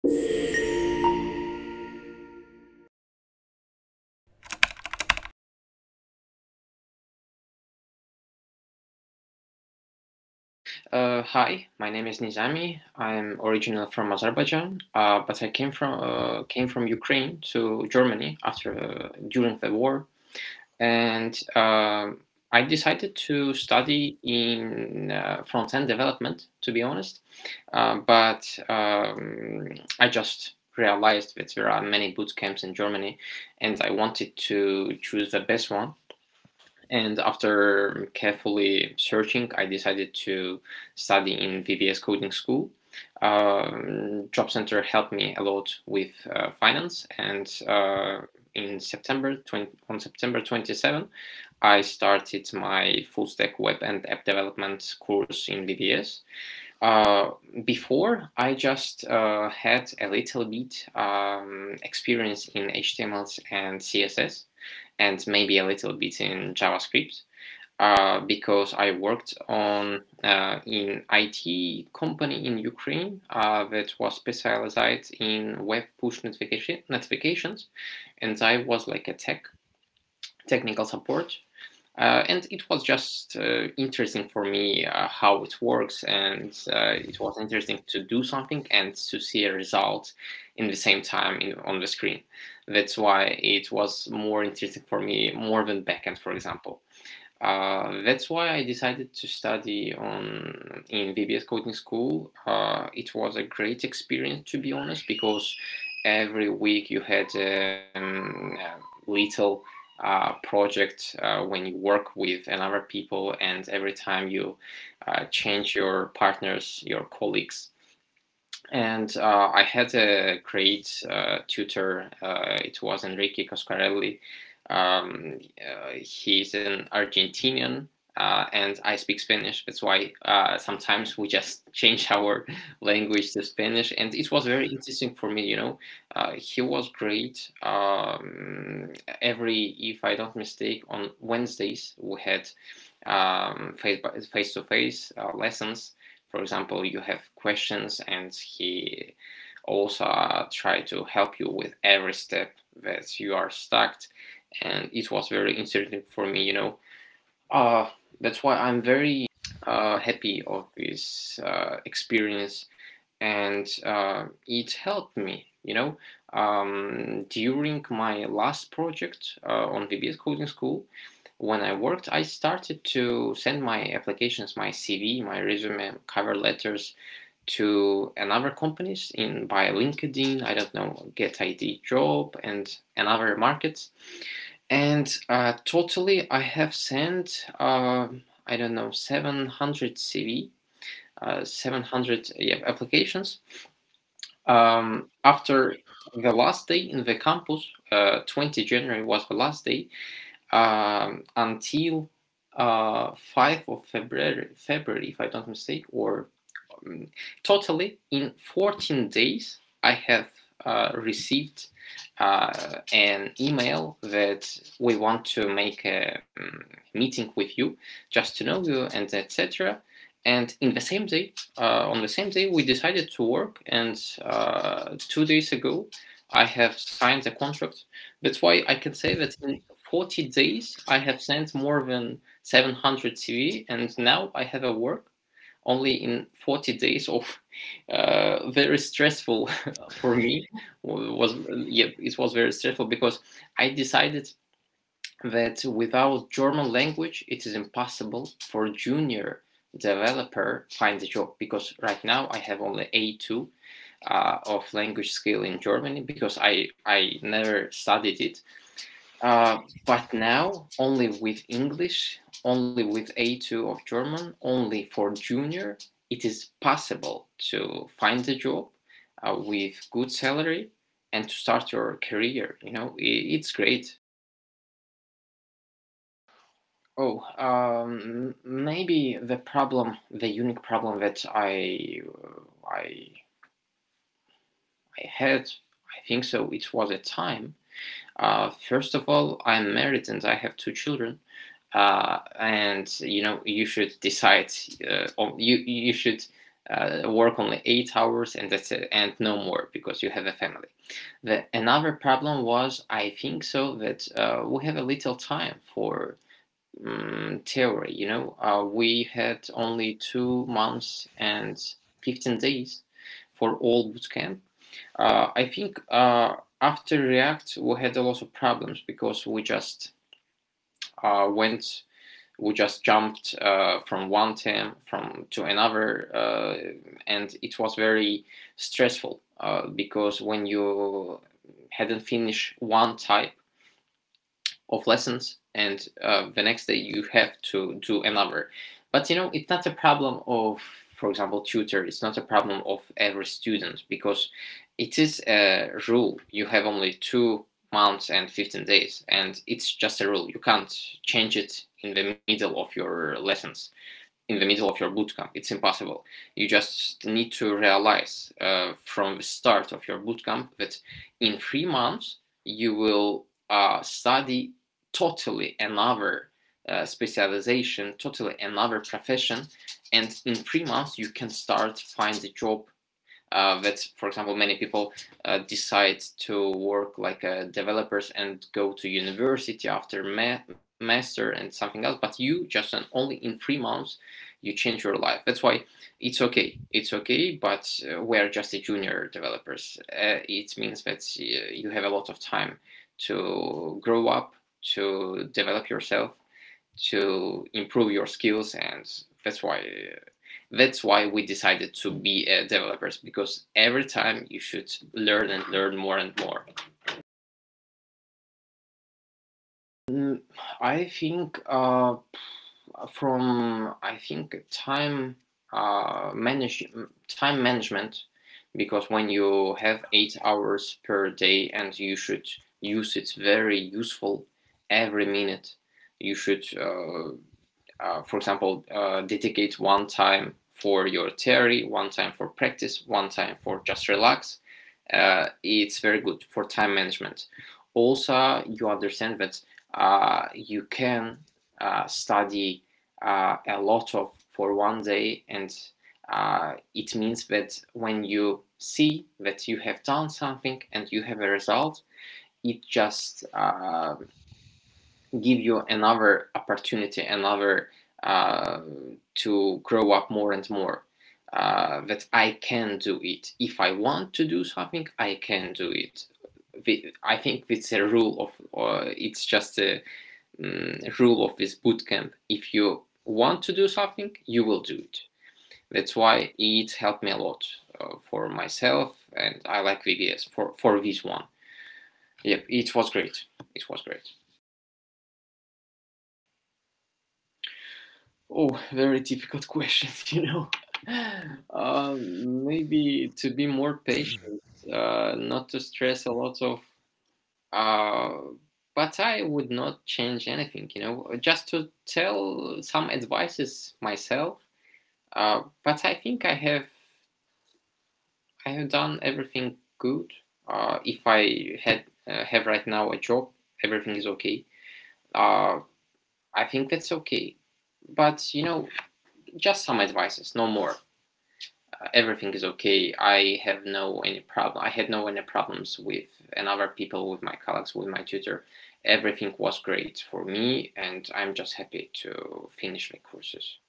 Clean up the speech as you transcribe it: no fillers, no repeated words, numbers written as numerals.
Hi, my name is Nizami. I'm originally from Azerbaijan, but I came from Ukraine to Germany after during the war, and I decided to study in front-end development, to be honest. But I just realized that there are many boot camps in Germany, and I wanted to choose the best one. And after carefully searching, I decided to study in WBS Coding School. Job Center helped me a lot with finance, and on September 27, I started my full stack web and app development course in WBS. Before, I just had a little bit experience in HTML and CSS, and maybe a little bit in JavaScript, because I worked on in IT company in Ukraine that was specialized in web push notifications, and I was like a technical support. And it was just interesting for me how it works, and it was interesting to do something and to see a result in the same time on the screen. That's why it was more interesting for me, more than backend, for example. That's why I decided to study in WBS Coding School. It was a great experience, to be honest, because every week you had a little project when you work with another people, and every time you change your partners, your colleagues. And I had a great tutor. It was Enrique Coscarelli. He's an Argentinian, and I speak Spanish. That's why sometimes we just change our language to Spanish, and it was very interesting for me. He was great. If I don't mistake, on Wednesdays we had face-to-face lessons. For example, you have questions, and he also tried to help you with every step that you are stuck. And it was very interesting for me, that's why I'm very happy of this experience, and it helped me, during my last project on WBS Coding School. When I worked, I started to send my applications, my CV, my resume, cover letters to another companies by LinkedIn, I don't know, Get ID Job, and another markets. And totally, I have sent, I don't know, 700 CV, 700 applications. After the last day in the campus, 20 January was the last day, until 5 of February, if I don't mistake, or totally in 14 days, I have received an email that we want to make a meeting with you, just to know you, and etc. And in the same day, on the same day, we decided to work, and 2 days ago, I have signed a contract. That's why I can say that in 40 days, I have sent more than 700 CV, and now I have a work only in 40 days of very stressful for me. It was very stressful because I decided that without German language, it is impossible for junior developer find a job, because right now I have only A2 of language skill in Germany, because I never studied it. But now, only with English, only with A2 of German, only for junior, it is possible to find a job with good salary and to start your career. It's great. Oh, maybe the unique problem that I had, I think so, it was a time. First of all, I'm married and I have 2 children, and you should decide, you should work only 8 hours and that's it, and no more, because you have a family. Another problem was, I think so, that we have a little time for theory. You know, we had only 2 months and 15 days for all bootcamp. I think after React we had a lot of problems, because we just jumped from one term to another, and it was very stressful, because when you hadn't finished one type of lessons, and the next day you have to do another. But you know, it's not a problem of, for example, tutor. It's not a problem of every student, because it is a rule. You have only 2 months and 15 days, and it's just a rule. You can't change it in the middle of your lessons, in the middle of your bootcamp. It's impossible. You just need to realize from the start of your bootcamp that in 3 months you will study totally another specialization, totally another profession, and in 3 months you can start find a job. That, for example, many people decide to work like developers and go to university after master and something else, but you just only in 3 months you change your life. That's why it's okay. It's okay, but we're just a junior developers. It means that you have a lot of time to grow up, to develop yourself, to improve your skills, and that's why we decided to be developers, because every time you should learn and learn more and more. I think time management, because when you have 8 hours per day and you should use it very useful every minute, you should for example, dedicate one time for your theory, one time for practice, one time for just relax. It's very good for time management. Also, you understand that you can study a lot of for one day, and it means that when you see that you have done something and you have a result, it just give you another opportunity, another to grow up more and more. That I can do it. If I want to do something, I can do it. I think it's a rule of, it's just a rule of this bootcamp. If you want to do something, you will do it. That's why it helped me a lot for myself, and I like WBS for this one. Yep, it was great. It was great. Oh, very difficult question, you know. Maybe to be more patient, not to stress a lot of, but I would not change anything, you know, just to tell some advices myself. But I think I have done everything good. If I have right now a job, everything is okay. I think that's okay. But you know, just some advices, no more. Everything is okay. I had no any problems with other people, with my colleagues, with my tutor. Everything was great for me, and I'm just happy to finish my courses.